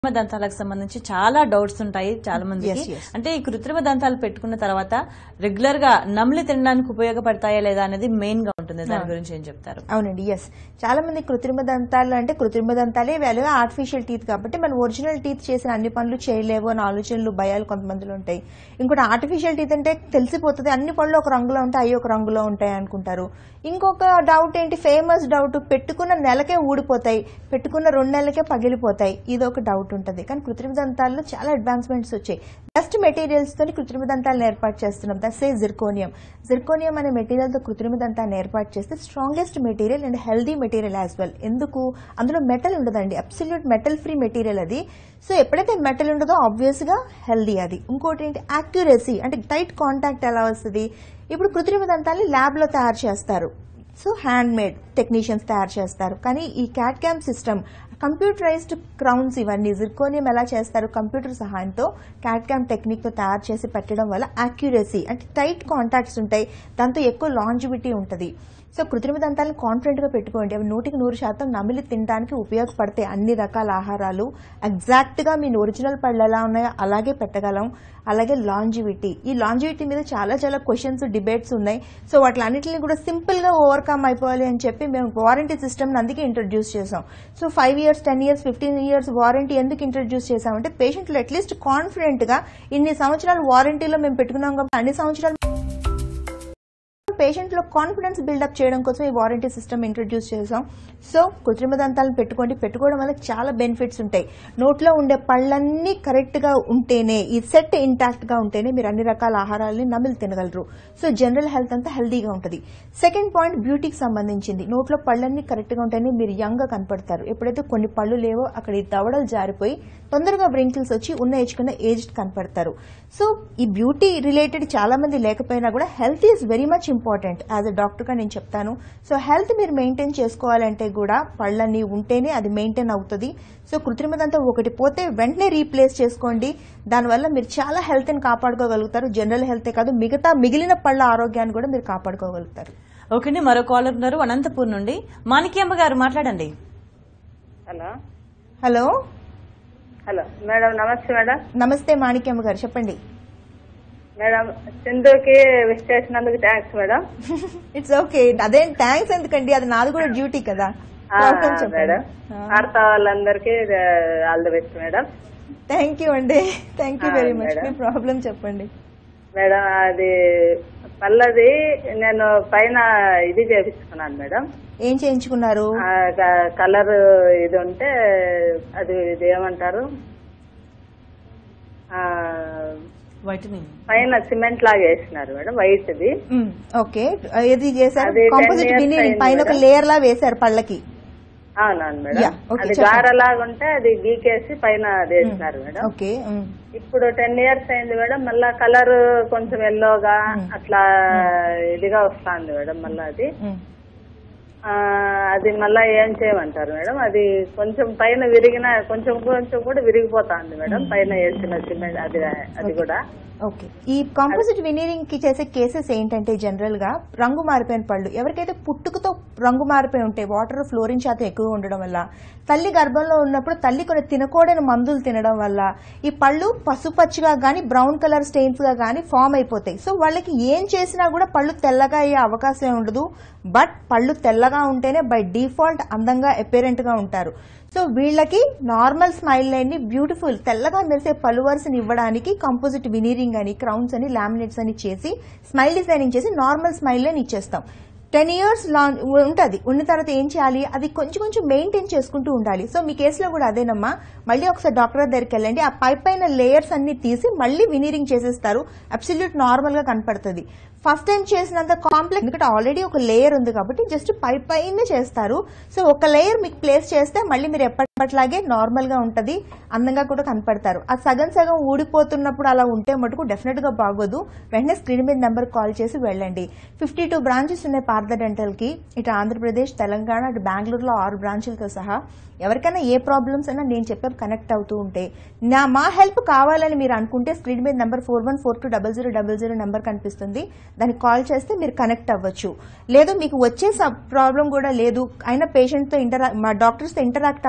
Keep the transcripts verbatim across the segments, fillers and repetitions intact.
దంతాలకు సంబంధించి చాలా డౌట్స్ ఉంటాయి చాలా మందికి. అంటే ఈ కృత్రిమ దంతాలు పెట్టుకున్న తర్వాత రెగ్యులర్ గా నమిలి తినడానికి ఉపయోగపడతాయా లేదా అనేది మెయిన్ గా ఉంటుంది. దాని గురించి ఏం చెప్తారు? అవునండి, ఎస్. చాలా మంది కృత్రిమ దంతాలు అంటే కృత్రిమ దంతాలే వాల్యూ ఆర్టిఫిషియల్ టీత్ కాబట్టి మన ఒరిజినల్ టీత్ చేసిన అన్ని పనులు చేయలేవు అని ఆలోచనలు భయాలు కొంతమందిలో ఉంటాయి. ఇంకోటి ఆర్టిఫిషియల్ టీత్ అంటే తెలిసిపోతుంది అన్ని పళ్ళు ఒక రంగులో ఉంటాయి అవి ఒక రంగులో ఉంటాయి అనుకుంటారు. ఇంకొక డౌట్ ఏంటి, ఫేమస్ డౌట్, పెట్టుకున్న నెలకే ఊడిపోతాయి, పెట్టుకున్న రెండు నెలలకే పగిలిపోతాయి. ఇది ఒక డౌట్ ఉంటుంది. కానీ కృత్రిమ దంతాల్లో చాలా అడ్వాన్స్మెంట్స్ వచ్చాయి. బెస్ట్ మెటీరియల్స్ తో కృత్రిమ దంతాలను ఏర్పాటు చేస్తున్నాం. That's a zirconium. జిర్కోనియం అనే మెటీరియల్ తో కృత్రిమ దంతాన్ని ఏర్పాటు చేస్తే strongest material and healthy material as well. ఎందుకు? అందులో మెటల్ ఉండదండి, అబ్సల్యూట్ మెటల్ ఫ్రీ మెటీరియల్ అది. సో ఎప్పుడైతే మెటల్ ఉండదో ఆబ్వియస్ గా హెల్దీ అది. ఇంకోటి ఏంటి, యాక్యురసీ, అంటే టైట్ కాంటాక్ట్ ఎలా వస్తుంది. ఇప్పుడు కృత్రిమ దంతాన్ని ల్యాబ్ లో తయారు చేస్తారు, సో హ్యాండ్ మేడ్ టెక్నీషియన్స్ తయారు చేస్తారు. కానీ ఈ CAD CAM system, computerised crowns, ఇవన్నీ జిర్కోనియం ఎలా చేస్తారు, కంప్యూటర్ సహాయంతో క్యాట్ క్యామ్ టెక్నిక్ తో తయారు చేసి పెట్టడం వల్ల యాక్యురసీ అంటే టైట్ కాంటాక్ట్స్ ఉంటాయి, దాంతో ఎక్కువ లాంజివిటీ ఉంటుంది. సో కృత్రిమ దంతాలను కాన్ఫిడెంట్ గా పెట్టుకోండి. అవి నూటికి నూరు శాతం నమిలి తినడానికి ఉపయోగపడతాయి. అన్ని రకాల ఆహారాలు ఎగ్జాక్ట్ గా మీ ఒరిజినల్ పళ్ళు ఎలా ఉన్నాయో అలాగే పెట్టగలం. అలాగే లాంజివిటీ, ఈ లాంజివిటీ మీద చాలా చాలా క్వశ్చన్స్ డిబేట్స్ ఉన్నాయి. సో వాటిలన్నింటినీ కూడా సింపుల్ గా ఓవర్కమ్ అయిపోవాలి అని చెప్పి మేము వారంటీ సిస్టమ్ అందుకే ఇంట్రడ్యూస్ చేసాం. So five years ten years fifteen years warranty ఎందుకు ఇంట్రడ్యూస్ చేసామంటే పేషెంట్లు అట్లీస్ట్ కాన్ఫిడెంట్ గా ఇన్ని సంవత్సరాలు వారంటీలో మేము పెట్టుకున్నాం కాబట్టి అన్ని సంవత్సరాలు పేషెంట్ లో కాన్ఫిడెన్స్ బిల్డప్ చేయడం కోసం ఈ వారంటీ సిస్టమ్ ఇంట్రడ్యూస్ చేసాం. సో కృత్రిమ దంతాలను పెట్టుకోండి. పెట్టుకోవడం వల్ల చాలా బెనిఫిట్స్ ఉంటాయి. నోట్లో ఉండే పళ్ళన్నీ కరెక్ట్ గా ఉంటేనే, ఈ సెట్ ఇంటాక్ట్ గా ఉంటేనే మీరు అన్ని రకాల ఆహారాలని నమిలి తినగలరు. సో జనరల్ హెల్త్ అంతా హెల్దీగా ఉంటుంది. సెకండ్ పాయింట్ బ్యూటీకి సంబంధించింది. నోట్లో పళ్ళన్నీ కరెక్ట్ గా ఉంటేనే మీరు యంగ్ గా కనపడతారు. ఎప్పుడైతే కొన్ని పళ్ళు లేవో అక్కడ ఈ దవడలు జారిపోయి తొందరగా వ్రింకిల్స్ వచ్చి ఉన్న ఏజ్ కన్నా ఏజ్డ్ కనపడతారు. సో ఈ బ్యూటీ రిలేటెడ్ చాలా మంది లేకపోయినా కూడా health is very much important. As a doctor గా నేను చెప్తాను. సో హెల్త్ మీరు మెయింటైన్ చేసుకోవాలంటే కూడా పళ్ళన్నీ ఉంటేనే అది మెయింటైన్ అవుతుంది. సో కృత్రిమ దంతం ఒకటి పోతే వెంటనే రీప్లేస్ చేసుకోండి. దానివల్ల మీరు చాలా హెల్త్ ని కాపాడుకోగలుగుతారు. జనరల్ హెల్తే కాదు, మిగతా మిగిలిన పళ్ళ ఆరోగ్యాన్ని కూడా మీరు కాపాడుకోగలుగుతారు. ఓకే, మరో కాలర్ ఉన్నారు అనంతపూర్ నుండి. మాణిక్యమ్మ గారు మాట్లాడండి. హలో హలో హలో మేడం, నమస్తే మేడం. నమస్తే మాణిక్యమ్మ గారు, చెప్పండి మేడం. సింధుకి విష్ చేసినందుకు థ్యాంక్స్ మేడం. It's okay. అదే థ్యాంక్స్ ఎందుకండి, అది నాది కూడా డ్యూటీ కదా. మేడం, పార్థ వాళ్ళందరికీ all the best madam. Thank you అండి, థ్యాంక్ యూ వెరీ మచ్. మీ ప్రాబ్లం చెప్పండి మేడం. అది పళ్ళది నేను పైన ఇది చేయించుకున్నాను మేడం. ఏం చేయించుకున్నారు? కలర్ ఇది ఉంటే అది ఇది ఏమంటారు, పైన సిమెంట్ లాగా వేసినారు మేడం, వైట్ ది. ఓకే, ఏది చేశారు? కాంపోజిట్ వినీరింగ్ పైన ఒక లేయర్ లా వేశారు పళ్ళకి. అవునవును మేడం. అది గారలాగా ఉంటే అది గీకేసి పైన వేసినారు మేడం. ఓకే, ఇప్పుడు టెన్ ఇయర్స్ అయింది మేడం. మళ్ళా కలర్ కొంచెం ఎల్లోగా అట్లా ఇదిగా వస్తుంది మేడం. మళ్ళా అది అది మళ్ళా ఏం చేయమంటారు మేడం? అది కొంచెం పైన విరిగిన కొంచెం కొంచెం కూడా విరిగిపోతుంది మేడం పైన వేసిన సిమెంట్ అది అది కూడా. ఓకే, ఈ కాంపోజిట్ వినీరింగ్ కి చేసే కేసెస్ ఏంటంటే జనరల్ గా రంగు మారిపోయిన పళ్ళు, ఎవరికైతే పుట్టుకతో రంగు మారిపోయి ఉంటే వాటర్ ఫ్లోరిన్ శాతం ఎక్కువ ఉండడం వల్ల, తల్లి గర్భంలో ఉన్నప్పుడు తల్లి కొన్ని తినకూడని మందులు తినడం వల్ల ఈ పళ్ళు పసుపచ్చిగా గానీ బ్రౌన్ కలర్ స్టెయిన్స్ గా గానీ ఫామ్ అయిపోతాయి. సో వాళ్ళకి ఏం చేసినా కూడా పళ్ళు తెల్లగా అయ్యే అవకాశం ఉండదు. బట్ పళ్ళు తెల్లగా ఉంటేనే బై డిఫాల్ట్ అందంగా అపేరెంట్ గా ఉంటారు. సో వీళ్ళకి నార్మల్ స్మైల్ లైన్ ని బ్యూటిఫుల్ తెల్లగా మెరిసే పలువర్స్ ని ఇవ్వడానికి కంపోజిట్ వినీరింగ్ అని, క్రౌన్స్ అని, లామినేట్స్ అని చేసి స్మైల్ డిజైనింగ్ చేసి నార్మల్ స్మైల్ లైన్ ఇచ్చేస్తాం. టెన్ ఇయర్స్ లాంగ్ ఉంటుంది. ఉన్న తర్వాత ఏం చేయాలి, అది కొంచెం కొంచెం మెయింటైన్ చేసుకుంటూ ఉండాలి. సో మీ కేసులో కూడా అదేనమ్మా. మళ్ళీ ఒకసారి డాక్టర్ దగ్గరికి వెళ్ళండి. ఆ పై పైన లేయర్స్ అన్ని తీసి మళ్ళీ వినీరింగ్ చేసేస్తారు. అబ్సల్యూట్ నార్మల్ గా కనపడుతుంది. ఫస్ట్ టైం చేసినంత కాంప్లెక్స్, ఎందుకంటే ఆల్రెడీ ఒక లేయర్ ఉంది కాబట్టి జస్ట్ పై పైన చేస్తారు. సో ఒక లేయర్ మీకు ప్లేస్ చేస్తే మళ్ళీ మీరు ఎప్పటిలాగే నార్మల్ గా ఉంటది, అందంగా కూడా కనపడతారు. ఆ సగం సగం ఊడిపోతున్నప్పుడు అలా ఉంటే మటుకు డెఫినెట్ గా బాగోదు. వెంటనే స్క్రీన్ మీద నెంబర్ కాల్ చేసి వెళ్ళండి. ఫిఫ్టీ టూ బ్రాంచెస్ ఉన్నాయి పార్థ డెంటల్ కి. ఇటు ఆంధ్రప్రదేశ్, తెలంగాణ, అటు బెంగళూరులో ఆరు బ్రాంచులతో సహా. ఎవరికైనా ఏ ప్రాబ్లమ్స్ అయినా నేను చెప్పే కనెక్ట్ అవుతూ ఉంటే, నా మా హెల్ప్ కావాలని మీరు అనుకుంటే స్క్రీన్ మీద number four one four two double zero double zero number కనిపిస్తుంది. దానికి కాల్ చేస్తే మీరు కనెక్ట్ అవ్వచ్చు. లేదు మీకు వచ్చే ప్రాబ్లం కూడా లేదు అయినా పేషెంట్ తో ఇంటరా మా డాక్టర్స్ తో ఇంటరాక్ట్ అవ్వాలి అంటే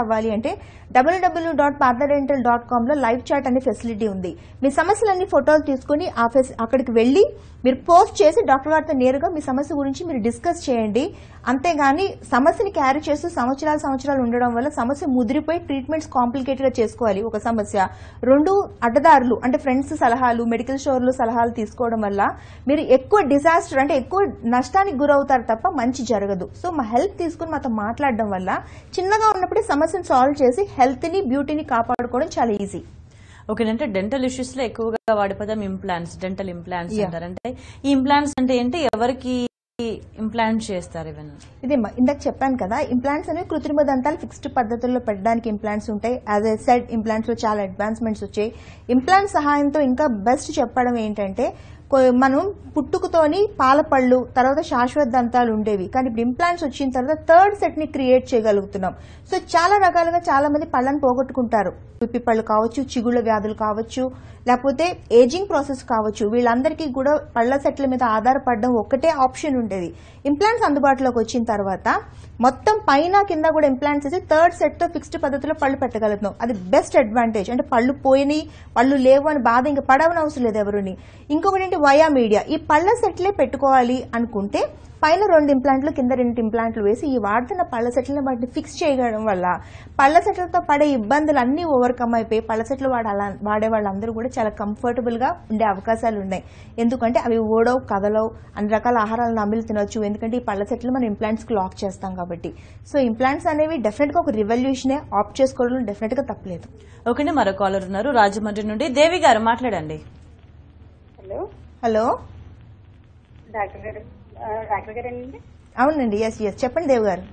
అంటే W W dot Partha dental dot com లో లైవ్ చాట్ అనే ఫెసిలిటీ ఉంది. మీ సమస్యలన్నీ ఫోటోలు తీసుకుని ఆ అక్కడికి వెళ్లి మీరు పోస్ట్ చేసి డాక్టర్ గారితో నేరుగా మీ సమస్య గురించి మీరు డిస్కస్ చేయండి. అంతేగాని సమస్యని క్యారీ చేస్తూ సంవత్సరాలు సంవత్సరాలు ఉండడం వల్ల సమస్య ముదిరిపోయి ట్రీట్మెంట్స్ కాంప్లికేటెడ్ గా చేసుకోవాలి ఒక సమస్య. రెండు అడ్డదారులు అంటే ఫ్రెండ్స్ సలహాలు, మెడికల్ స్టోర్లు సలహాలు తీసుకోవడం వల్ల మీరు ఎక్కువ డిజాస్టర్ అంటే ఎక్కువ నష్టానికి గురవుతారు తప్ప మంచి జరగదు. సో మా హెల్ప్ తీసుకుని మాతో మాట్లాడడం వల్ల చిన్నగా ఉన్నప్పుడే సమస్యను సాల్వ్ చేసి హెల్త్ ని బ్యూటీని కాపాడుకోవడం చాలా ఈజీ. ఓకే, అంటే డెంటల్ ఇష్యూస్ లో ఎక్కువగా వాడే పదం ఇంప్లాంట్స్, డెంటల్ ఇంప్లాంట్స్ అంటారు. అంటే ఈ ఇంప్లాంట్స్ అంటే ఏంటి, ఎవరికి ఇంప్లాంట్ చేస్తారు? ఇవన్నీ ఇదే ఇందాక చెప్పాను కదా, ఇంప్లాంట్స్ అనేవి కృత్రిమ దంతాలు ఫిక్స్డ్ పద్ధతుల్లో పెట్టడానికి ఇంప్లాంట్స్ ఉంటాయి. యాజ్ ఎ సెడ్ ఇంప్లాంట్స్ లో చాలా అడ్వాన్స్మెంట్స్ వచ్చాయి. ఇంప్లాంట్ సహాయంతో ఇంకా బెస్ట్ చెప్పడం ఏంటంటే, మనం పుట్టుకతోని పాలపళ్ళు తర్వాత శాశ్వత దంతాలు ఉండేవి, కానీ ఇప్పుడు ఇంప్లాంట్స్ వచ్చిన తర్వాత థర్డ్ సెట్ ని క్రియేట్ చేయగలుగుతున్నాం. సో చాలా రకాలుగా చాలా మంది పళ్ళని పోగొట్టుకుంటారు. పిప్పి పళ్ళు కావచ్చు, చిగుళ్ళ వ్యాధులు కావచ్చు, లేకపోతే ఏజింగ్ ప్రాసెస్ కావచ్చు. వీళ్ళందరికీ కూడా పళ్ళ సెట్ల మీద ఆధారపడడం ఒక్కటే ఆప్షన్ ఉండేది. ఇంప్లాంట్స్ అందుబాటులోకి వచ్చిన తర్వాత మొత్తం పైన కింద కూడా ఇంప్లాంట్స్ వేసి థర్డ్ సెట్ తో ఫిక్స్డ్ పద్ధతిలో పళ్ళు పెట్టగలుగుతున్నాం. అది బెస్ట్ అడ్వాంటేజ్. అంటే పళ్ళు పోయినాయి, పళ్ళు లేవు అని బాధ ఇంకా పడవని అవసరం లేదు ఎవరుని. ఇంకొకటి ఏంటి, వయా మీడియా. ఈ పళ్ళ సెట్లే పెట్టుకోవాలి అనుకుంటే పైన రెండు ఇంప్లాంట్లు కింద రెండు ఇంప్లాంట్లు వేసి ఈ వాడుతున్న పళ్ళ సెట్లను వాటిని ఫిక్స్ చేయడం వల్ల పళ్ళ సెట్లతో పడే ఇబ్బందులు అన్ని ఓవర్కమ్ అయిపోయి పళ్ళ సెట్లు వాడాల వాడే వాళ్ళందరూ కూడా చాలా కంఫర్టబుల్ గా ఉండే అవకాశాలు ఉన్నాయి. ఎందుకంటే అవి ఓడవు, కదలవు, అన్ని రకాల ఆహారాలను నమిలి తినొచ్చు. ఎందుకంటే ఈ పళ్ళ సెట్లు మనం ఇంప్లాంట్స్ కి లాక్ చేస్తాం కాబట్టి. సో ఇంప్లాంట్స్ అనేవి డెఫినెట్ గా ఒక రివల్యూషనే. ఆప్ట్ చేసుకోవడం డెఫినెట్ గా తప్పలేదు. ఓకే, మరో కాలర్ ఉన్నారు రాజమండ్రి నుండి. దేవి గారు మాట్లాడండి. హలో హలో డాక్టర్ గారు, డాక్టర్ గారండి? అవునండి, ఎస్ ఎస్ చెప్పండి దేవ్ గారు.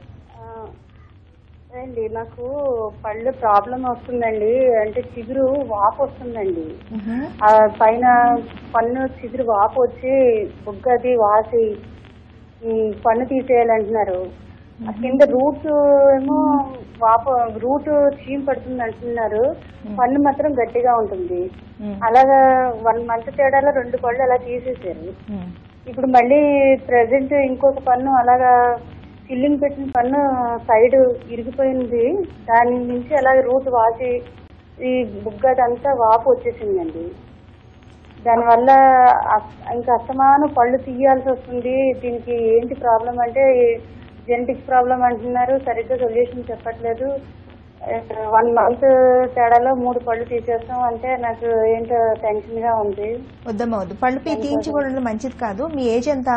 అండి నాకు పళ్ళు ప్రాబ్లం వస్తుందండి. అంటే చిగురు వాపు వస్తుందండి. ఆ పైన పన్ను చిగురు వాపు వచ్చి బుగ్గది వాసి పన్ను తీసేయాలంటున్నారు. కింద రూట్ ఏమో వాపు రూట్ చీమ్ పడుతుంది అంటున్నారు. పన్ను మాత్రం గట్టిగా ఉంటుంది. అలాగా వన్ మంత్ తేడాలో రెండు పళ్ళు అలా తీసేసారు. ఇప్పుడు మళ్ళీ ప్రెసెంట్ ఇంకొక పన్ను అలాగా ఫిల్లింగ్ పెట్టిన పన్ను సైడ్ ఇరిగిపోయింది. దాని నుంచి అలాగే రూట్ వాసి ఈ బుగ్గదంతా వాపు వచ్చేసిందండి. దానివల్ల ఇంకా అస్తమానం పళ్ళు తీయాల్సి వస్తుంది. దీనికి ఏంటి ప్రాబ్లం అంటే జెనెటిక్ ప్రాబ్లం అంటున్నారు. సరిగ్గా సొల్యూషన్ చెప్పట్లేదు. వన్ మంత్ తేడాలో మూడు పళ్ళు తీసేస్తాం అంటే నాకు ఏంటో టెన్షన్ గా ఉంది. వద్దమ్మా వద్దు, పళ్ళు తీయించుకోవడం మంచిది కాదు. మీ ఏజ్ ఎంత?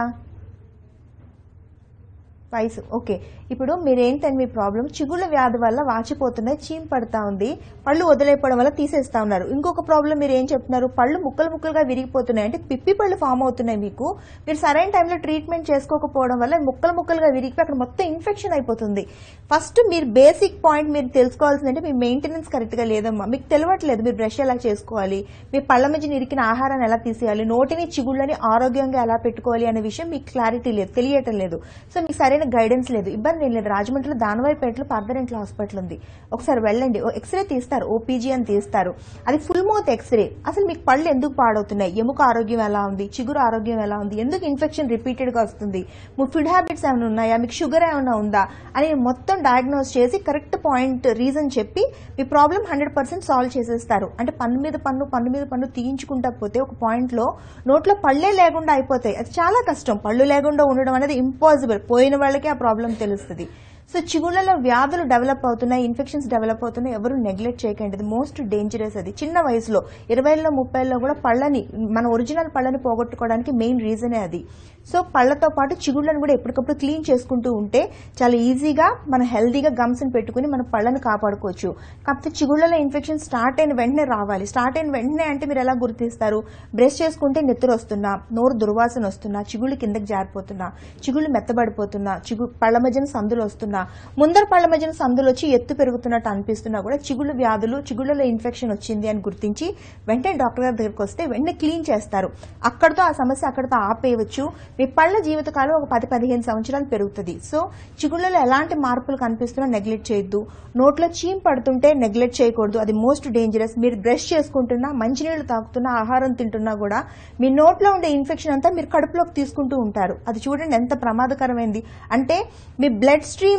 వయసు. ఓకే, ఇప్పుడు మీరేంటంటే మీ ప్రాబ్లం చిగుళ్ళ వ్యాధి వల్ల వాచిపోతున్నాయి, చీమ్ పడతా ఉంది, పళ్ళు వదిలేయడం వల్ల తీసేస్తా ఉన్నారు. ఇంకొక ప్రాబ్లం మీరు ఏం చెప్తున్నారు, పళ్ళు ముక్కలు ముక్కలుగా విరిగిపోతున్నాయి. అంటే పిప్పి పళ్ళు ఫామ్ అవుతున్నాయి. మీకు మీరు సరైన టైంలో ట్రీట్మెంట్ చేసుకోకపోవడం వల్ల ముక్కలు ముక్కలుగా విరిగిపోయి అక్కడ మొత్తం ఇన్ఫెక్షన్ అయిపోతుంది. ఫస్ట్ మీరు బేసిక్ పాయింట్ మీరు తెలుసుకోవాల్సిందంటే మీ మెయింటెనెన్స్ కరెక్ట్ గా లేదమ్మా. మీకు తెలియట్లేదు మీరు బ్రష్ ఎలా చేసుకోవాలి, మీ పళ్ళ మధ్య ఇరికిన ఆహారాన్ని ఎలా తీసేయాలి, నోటిని చిగుళ్ళని ఆరోగ్యంగా ఎలా పెట్టుకోవాలి అనే విషయం మీకు క్లారిటీ లేదు, తెలియటం లేదు. సో మీకు సరైన గైడెన్స్ లేదు. ఇబ్బంది ఏం లేదు. రాజమండ్రిలో దానవాయిపేటలో పార్థ డెంటల్ హాస్పిటల్ ఉంది. ఒకసారి వెళ్ళండి. ఎక్స్రే తీస్తారు, ఓపీజీ అని తీస్తారు. అది ఫుల్ మౌత్ ఎక్స్రే. అసలు మీకు పళ్ళు ఎందుకు పాడవుతున్నాయి, ఎముక ఆరోగ్యం ఎలా ఉంది, చిగురు ఆరోగ్యం ఎలా ఉంది, ఎందుకు ఇన్ఫెక్షన్ రిపీటెడ్ గా వస్తుంది, మీ ఫుడ్ హ్యాబిట్స్ ఏమైనా ఉన్నాయా, మీకు షుగర్ ఏమైనా ఉందా అని మొత్తం డయాగ్నోస్ చేసి కరెక్ట్ పాయింట్ రీజన్ చెప్పి మీ ప్రాబ్లం హండ్రెడ్ పర్సెంట్ సాల్వ్ చేసేస్తారు. అంటే పన్ను మీద పన్ను పన్ను మీద పన్ను తీయించుకుంటా పోతే ఒక పాయింట్ లో నోట్లో పళ్ళే లేకుండా అయిపోతాయి. అది చాలా కష్టం. పళ్ళు లేకుండా ఉండడం అనేది ఇంపాసిబుల్. పోయిన వాళ్ళకి ఆ ప్రాబ్లం తెలుస్తుంది. సో చిగుళ్లలో వ్యాధులు డెవలప్ అవుతున్నాయి, ఇన్ఫెక్షన్స్ డెవలప్ అవుతున్నాయి. ఎవరు నెగ్లెక్ట్ చేయకండి. అది మోస్ట్ డేంజరస్. అది చిన్న వయసులో ఇరవైలో ముప్పైలో కూడా పళ్ళని మన ఒరిజినల్ పళ్ళని పోగొట్టుకోవడానికి మెయిన్ రీజనే అది. సో పళ్ళతో పాటు చిగుళ్లను కూడా ఎప్పటికప్పుడు క్లీన్ చేసుకుంటూ ఉంటే చాలా ఈజీగా మన హెల్దీగా గమ్స్ ని పెట్టుకుని మన పళ్ళని కాపాడుకోవచ్చు. కాకపోతే చిగుళ్లలో ఇన్ఫెక్షన్ స్టార్ట్ అయిన వెంటనే రావాలి. స్టార్ట్ అయిన వెంటనే అంటే మీరు ఎలా గుర్తిస్తారు, బ్రష్ చేసుకుంటే నెత్తురు వస్తున్నా, నోరు దుర్వాసన వస్తున్నా, చిగుళ్ళు కిందకి జారిపోతున్నా, చిగుళ్ళు మెత్తబడిపోతున్నా, చిగు పళ్ళ మధ్యన సందులు వస్తున్నా, ముందర పళ్ళ మధ్యన సందులు వచ్చి ఎత్తు పెరుగుతున్నట్టు అనిపిస్తున్నా కూడా చిగుళ్ళు వ్యాధులు, చిగుళ్లలో ఇన్ఫెక్షన్ వచ్చింది అని గుర్తించి వెంటనే డాక్టర్ గారి దగ్గరికి వస్తే వెంటనే క్లీన్ చేస్తారు. అక్కడితో ఆ సమస్య అక్కడితో ఆపేయవచ్చు. మీ పళ్ళ జీవితకాలం ఒక పది పదిహేను సంవత్సరాలు పెరుగుతుంది. సో చిగుళ్లలో ఎలాంటి మార్పులు కనిపిస్తున్నా నెగ్లెక్ట్ చేయొద్దు. నోట్లో చీమ్ పడుతుంటే నెగ్లెక్ట్ చేయకూడదు. అది మోస్ట్ డేంజరస్. మీరు బ్రష్ చేసుకుంటున్నా, మంచినీళ్లు తాగుతున్నా, ఆహారం తింటున్నా కూడా మీ నోట్లో ఉండే ఇన్ఫెక్షన్ అంతా మీరు కడుపులోకి తీసుకుంటూ ఉంటారు. అది చూడండి ఎంత ప్రమాదకరమైంది. అంటే మీ బ్లడ్ స్ట్రీమ్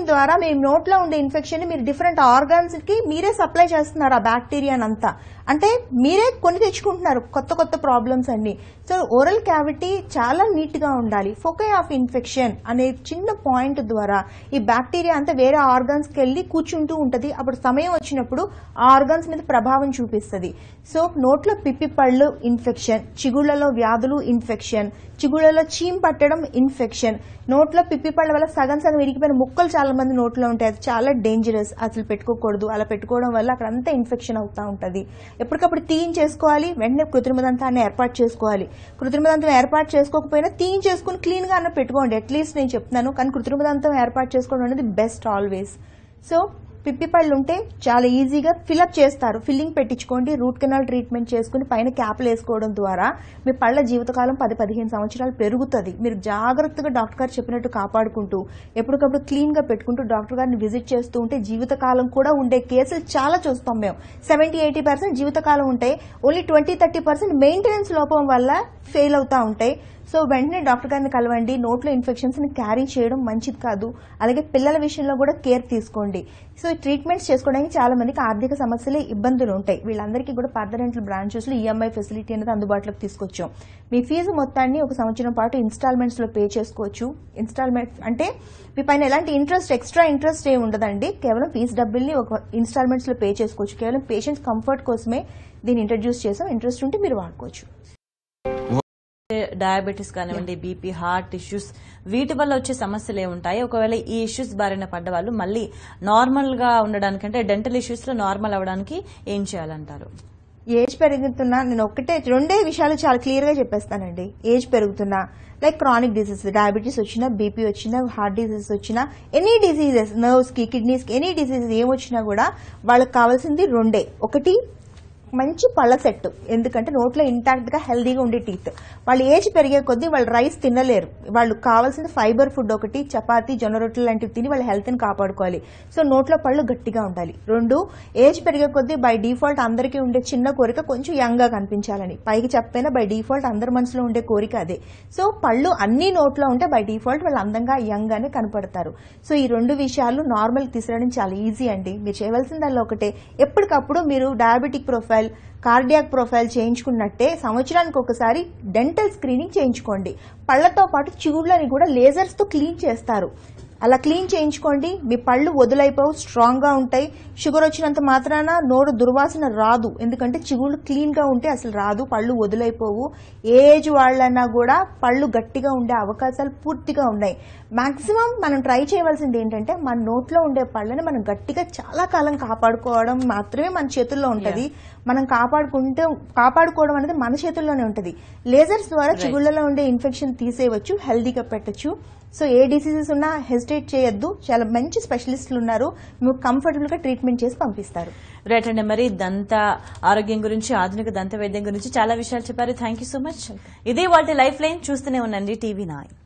ద్వారా మీ నోట్లో ఉండే ఇన్ఫెక్షన్ మీరు డిఫరెంట్ ఆర్గాన్స్ కి మీరే సప్లై చేస్తున్నారు ఆ బ్యాక్టీరియా అంతా. అంటే మీరే కొని తెచ్చుకుంటున్నారు కొత్త కొత్త ప్రాబ్లమ్స్ అన్ని. సో ఓరల్ క్యావిటీ చాలా నీట్ గా ఉండాలి. ఫోకై ఆఫ్ ఇన్ఫెక్షన్ అనే చిన్న పాయింట్ ద్వారా ఈ బ్యాక్టీరియా అంతా వేరే ఆర్గాన్స్ కి వెళ్లి కూర్చుంటూ ఉంటది. అప్పుడు సమయం వచ్చినప్పుడు ఆ ఆర్గాన్స్ మీద ప్రభావం చూపిస్తుంది. సో నోట్లో పిప్పి పళ్ళు ఇన్ఫెక్షన్, చిగుళ్లలో వ్యాధులు ఇన్ఫెక్షన్, చిగుళ్లలో చీమ్ పట్టడం ఇన్ఫెక్షన్, నోట్లో పిప్పి పళ్ళ వల్ల సగం సగం ఇరిగిపోయిన ముక్కలు చాలా మంది నోట్లో ఉంటాయి. అది చాలా డేంజరస్, అసలు పెట్టుకోకూడదు. అలా పెట్టుకోవడం వల్ల అక్కడ అంతా ఇన్ఫెక్షన్ అవుతా ఉంటది. ఎప్పటికప్పుడు తీయించేసుకోవాలి. వెంటనే కృత్రిమ దంతాన్ని ఏర్పాటు చేసుకోవాలి. కృత్రిమ దంతం ఏర్పాటు చేసుకోకపోయినా తీయించేసుకుని క్లీన్ గా అన్న పెట్టుకోండి. అట్లీస్ట్ నేను చెప్తున్నాను, కానీ కృత్రిమ దంతం ఏర్పాటు చేసుకోవడం అనేది బెస్ట్ ఆల్వేస్. సో పిప్పి పళ్ళు ఉంటే చాలా ఈజీగా ఫిల్అప్ చేస్తారు. ఫిల్లింగ్ పెట్టించుకోండి. రూట్ కెనాల్ ట్రీట్మెంట్ చేసుకుని పైన క్యాప్లు వేసుకోవడం ద్వారా మీ పళ్ళ జీవితకాలం పది పదిహేను సంవత్సరాలు పెరుగుతుంది. మీరు జాగ్రత్తగా డాక్టర్ గారు చెప్పినట్టు కాపాడుకుంటూ ఎప్పటికప్పుడు క్లీన్ గా పెట్టుకుంటూ డాక్టర్ గారిని విజిట్ చేస్తూ ఉంటే జీవితకాలం కూడా ఉండే కేసులు చాలా చూస్తాం మేము. సెవెంటీ ఎయిటీ పర్సెంట్ జీవితకాలం ఉంటాయి. Only twenty thirty percent maintenance లోపం వల్ల ఫెయిల్ అవుతా ఉంటాయి. సో వెంటనే డాక్టర్ గారిని కలవండి. నోట్లో ఇన్ఫెక్షన్స్ ని క్యారీ చేయడం మంచిది కాదు. అలాగే పిల్లల విషయంలో కూడా కేర్ తీసుకోండి. సో ట్రీట్మెంట్స్ చేసుకోవడానికి చాలా మందికి ఆర్థిక సమస్యలు, ఇబ్బందులు ఉంటాయి. వీళ్ళందరికీ కూడా పార్థ డెంటల్ బ్రాంచెస్ లో ఈఎంఐ ఫెసిలిటీ అనేది అందుబాటులోకి తీసుకొచ్చాం. మీ ఫీజు మొత్తాన్ని ఒక సంవత్సరం పాటు ఇన్స్టాల్మెంట్స్ లో పే చేసుకోవచ్చు. ఇన్స్టాల్మెంట్ అంటే మీ పైన ఎలాంటి ఇంట్రెస్ట్, ఎక్స్ట్రా ఇంట్రెస్ట్ ఏమి ఉండదండి. కేవలం ఫీజు డబ్బుల్ని ఒక ఇన్స్టాల్మెంట్స్ లో పే చేసుకోవచ్చు. కేవలం పేషెంట్స్ కంఫర్ట్ కోసమే దీన్ని ఇంట్రడ్యూస్ చేసాం. ఇంట్రెస్ట్ ఉంటే మీరు వాడుకోవచ్చు. డయాబెటీస్ కానివ్వండి, బీపీ, హార్ట్ ఇష్యూస్, వీటి వల్ల వచ్చే సమస్యలు ఏముంటాయి? ఒకవేళ ఈ ఇష్యూస్ బారిన పడ్డ వాళ్ళు మళ్ళీ నార్మల్ గా ఉండడానికి, అంటే డెంటల్ ఇష్యూస్ లో నార్మల్ అవడానికి ఏం చేయాలంటారు? ఏజ్ పెరుగుతున్నా నేను ఒక్కటే రెండే విషయాలు చాలా క్లియర్ గా చెప్పేస్తానండి. ఏజ్ పెరుగుతున్నా, లైక్ క్రానిక్ డిసీజ్, డయాబెటీస్ వచ్చినా, బీపీ వచ్చినా, హార్ట్ డిసీజ్ వచ్చినా, ఎనీ డిసీజెస్, నర్వ్స్ కి, కిడ్నీస్ కి, ఎనీ డిసీజెస్ ఏమొచ్చినా కూడా వాళ్ళకి కావాల్సింది రెండే. ఒకటి మంచి పళ్ళ సెట్. ఎందుకంటే నోట్లో ఇంటాక్ట్ గా హెల్దీగా ఉండే టీత్. వాళ్ళు ఏజ్ పెరిగే కొద్దీ వాళ్ళు రైస్ తినలేరు. వాళ్ళు కావాల్సిన ఫైబర్ ఫుడ్ ఒకటి, చపాతీ, జొన్న రొట్టెలు లాంటివి తిని వాళ్ళ హెల్త్ ని కాపాడుకోవాలి. సో నోట్లో పళ్ళు గట్టిగా ఉండాలి. రెండు, ఏజ్ పెరిగే కొద్దీ బై డిఫాల్ట్ అందరికీ ఉండే చిన్న కోరిక కొంచెం యంగ్ గా కనిపించాలని. పైకి చెప్పైనా బై డిఫాల్ట్ అందరి మనసులో ఉండే కోరిక అదే. సో పళ్ళు అన్ని నోట్లో ఉంటే బై డిఫాల్ట్ వాళ్ళు అందంగా యంగ్ గానే కనపడతారు. సో ఈ రెండు విషయాలు నార్మల్ తీసుకురావడం చాలా ఈజీ అండి. మీరు చేయవలసిందల్లా ఒకటే, ఎప్పటికప్పుడు మీరు డయాబెటిక్ ప్రొఫైల్, కార్డియాక్ ప్రొఫైల్ చేయించుకున్నట్టే సంవత్సరానికి ఒకసారి డెంటల్ స్క్రీనింగ్ చేయించుకోండి. పళ్లతో పాటు చిగుళ్ళని కూడా లేజర్స్ తో క్లీన్ చేస్తారు. అలా క్లీన్ చేయించుకోండి. మీ పళ్ళు వదులైపోవు, స్ట్రాంగ్ గా ఉంటాయి. షుగర్ వచ్చినంత మాత్రాన నోరు దుర్వాసన రాదు. ఎందుకంటే చిగుళ్ళు క్లీన్ గా ఉంటే అసలు రాదు. పళ్ళు వదులైపోవు. ఏజ్ వాళ్ళన్నా కూడా పళ్ళు గట్టిగా ఉండే అవకాశాలు పూర్తిగా ఉన్నాయి. మాక్సిమం మనం ట్రై చేయవలసింది ఏంటంటే మన నోట్లో ఉండే పళ్ళని మనం గట్టిగా చాలా కాలం కాపాడుకోవడం మాత్రమే మన చేతుల్లో ఉంటది. మనం కాపాడుకుంటే కాపాడుకోవడం అనేది మన చేతుల్లోనే ఉంటది. లేజర్స్ ద్వారా చిగుళ్లలో ఉండే ఇన్ఫెక్షన్ తీసేయవచ్చు, హెల్దీగా పెట్టచ్చు. సో ఏ డిసీజెస్ ఉన్నా హెసిటేట్ చేయొద్దు. చాలా మంచి స్పెషలిస్టులు ఉన్నారు, మీకు కంఫర్టబుల్ గా ట్రీట్మెంట్ చేసి పంపిస్తారు. రైట్ అండి. మరి దంత ఆరోగ్యం గురించి, ఆధునిక దంత వైద్యం గురించి చాలా విషయాలు చెప్పారు. Thank you so much. ఇదే వాటి లైఫ్ లైన్. చూస్తూనే ఉండండి టీవీ నైన్.